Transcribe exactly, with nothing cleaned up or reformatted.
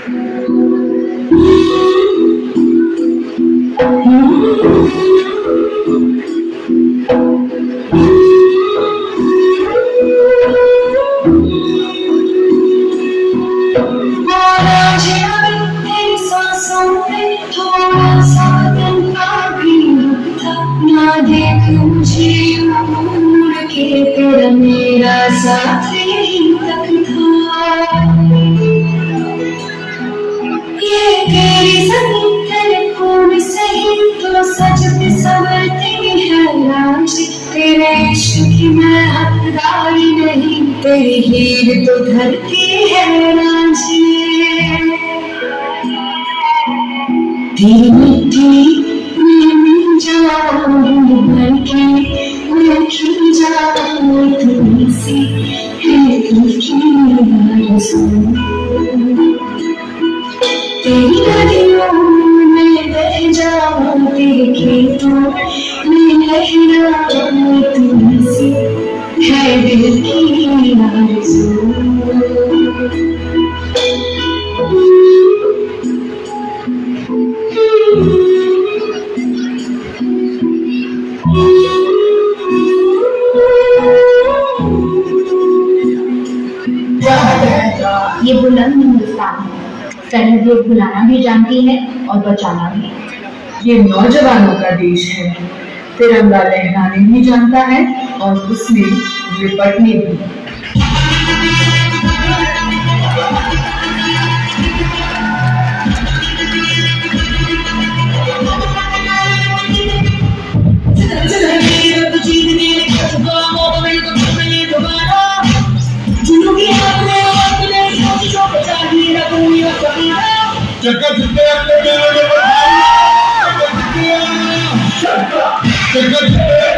मेरा साथ यही तक था, ये तेरी जमीन खून सही तो सच पे संवरती है राज। तेरे इश्क की मैं हकदारी नहीं, तेरी हीर तो धरती है रांझे। तेरी मिट्टी में मिल जाऊं भर के, मैं खिल जाऊं तुमसे है दिल की आरज़ू। तेरी नदियों में बह जाऊं, तेरे खेतों में लहराऊं तुमसे है दिल की आरज़ू। ये बुलंद हिंदुस्तान है, सरहदें भुलाना भी जानती है और बचाना भी। ये नौजवानों का देश है, तिरंगा लहराने भी जानता है और उसमें लिपटने भी। जग्गा जितेया जग्गा जितेया जग्गा जितेया